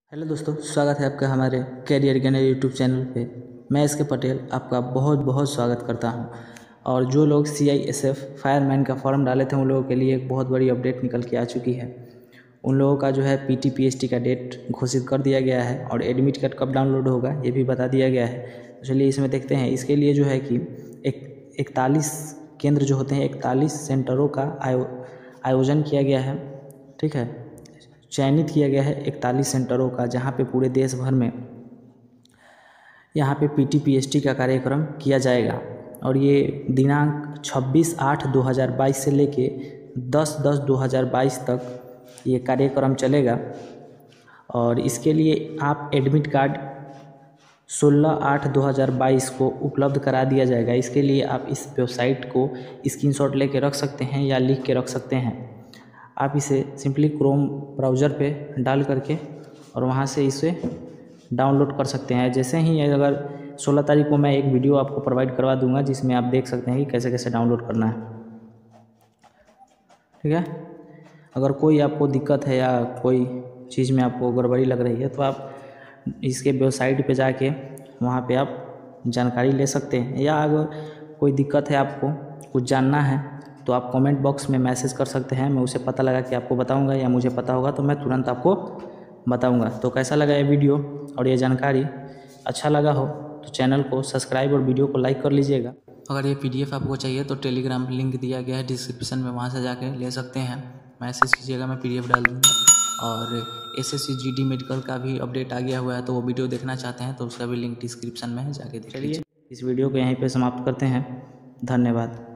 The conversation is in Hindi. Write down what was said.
हेलो दोस्तों, स्वागत है आपका हमारे कैरियर ज्ञान यूट्यूब चैनल पे। मैं एस के पटेल आपका बहुत बहुत स्वागत करता हूं। और जो लोग CISF फायरमैन का फॉर्म डाले थे उन लोगों के लिए एक बहुत बड़ी अपडेट निकल के आ चुकी है। उन लोगों का जो है PT PST का डेट घोषित कर दिया गया है और एडमिट कार्ड कब डाउनलोड होगा ये भी बता दिया गया है। तो चलिए इसमें देखते हैं। इसके लिए जो है कि 41 केंद्र जो होते हैं 41 सेंटरों का आयोजन किया गया है। ठीक है, चयनित किया गया है 41 सेंटरों का, जहां पे पूरे देश भर में यहाँ पे PT PST का कार्यक्रम किया जाएगा। और ये दिनांक 26/8/2022 से लेके 10/10/2022 तक ये कार्यक्रम चलेगा। और इसके लिए आप एडमिट कार्ड 16/8/2022 को उपलब्ध करा दिया जाएगा। इसके लिए आप इस वेबसाइट को स्क्रीनशॉट लेके रख सकते हैं या लिख के रख सकते हैं। आप इसे सिंपली क्रोम ब्राउज़र पे डाल करके और वहाँ से इसे डाउनलोड कर सकते हैं। जैसे ही अगर 16 तारीख को मैं एक वीडियो आपको प्रोवाइड करवा दूंगा जिसमें आप देख सकते हैं कि कैसे कैसे डाउनलोड करना है। ठीक है, अगर कोई आपको दिक्कत है या कोई चीज़ में आपको गड़बड़ी लग रही है तो आप इसके वेबसाइट पे जाके वहाँ पे आप जानकारी ले सकते हैं। या अगर कोई दिक्कत है, आपको कुछ जानना है, तो आप कमेंट बॉक्स में मैसेज कर सकते हैं। मैं उसे पता लगा कि आपको बताऊंगा, या मुझे पता होगा तो मैं तुरंत आपको बताऊंगा। तो कैसा लगा ये वीडियो और ये जानकारी? अच्छा लगा हो तो चैनल को सब्सक्राइब और वीडियो को लाइक कर लीजिएगा। अगर ये PDF आपको चाहिए तो टेलीग्राम लिंक दिया गया है डिस्क्रिप्शन में, वहाँ से जाके ले सकते हैं। मैसेज कीजिएगा, मैं PDF डाल दूँगा। और SSC GD मेडिकल का भी अपडेट आ गया हुआ है, तो वो वीडियो देखना चाहते हैं तो उसका भी लिंक डिस्क्रिप्शन में है, जाके देखिए। इस वीडियो को यहीं पर समाप्त करते हैं। धन्यवाद।